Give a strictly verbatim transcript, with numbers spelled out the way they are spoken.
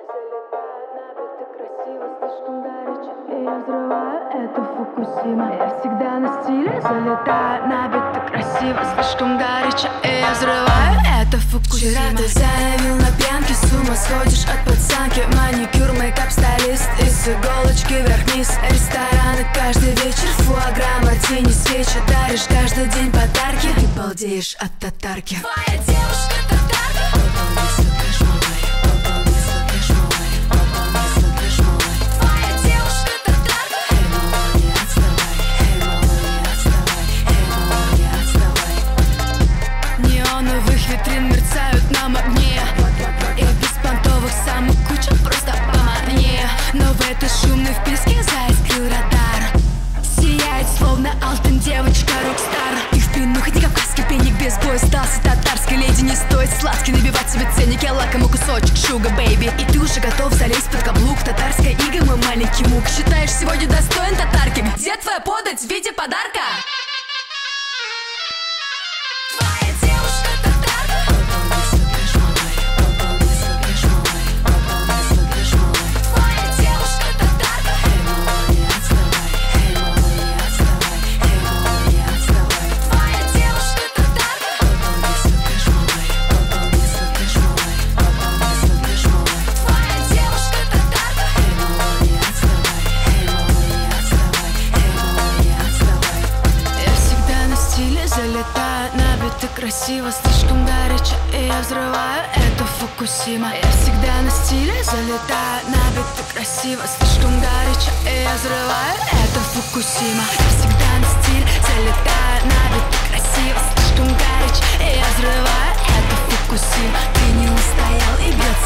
Залетает на бит, ты красиво, слишком горячо, и я взрываю, это Фукусима. Я всегда на стиле, залетаю на бит, ты красиво, слишком горячо, и я взрываю, это Фукусима. Вчера ты заявил на пьянке, с ума сходишь от пацанки. Маникюр, мейкап, стилист, из иголочки вверх-вниз. Рестораны каждый вечер, фуагра, мартини, свечи. Даришь каждый день подарки, ты балдеешь от татарки. Твоя девушка татарка. Неоновых витрин мерцают нам огни, и беспонтовых самых куча просто по мне. Но в этой шумной вписке заискрил радар. Сияет словно алтын девочка рок-стар. И в плену хоть не кавказский пенник, без боя стался татарской леди. Не стоит сладкий набивать себе ценник, я лакомый кусочек шуга бэйби. И ты уже готов залезть под каблук, татарская ига, мой маленький мук. Считаешь сегодня достоин татарки? Где твоя подать в виде подарка? Залетаю на бит, ты красиво, слишком горячо, и я взрываю, это Фукусима. Я всегда на стиле, залетаю на бит, ты красиво, слишком горячо, и я взрываю, это Фукусима. Я всегда на стиле, залетаю на бит, ты красиво, слишком горячо, и я взрываю, это Фукусима. Ты не устоял и бьет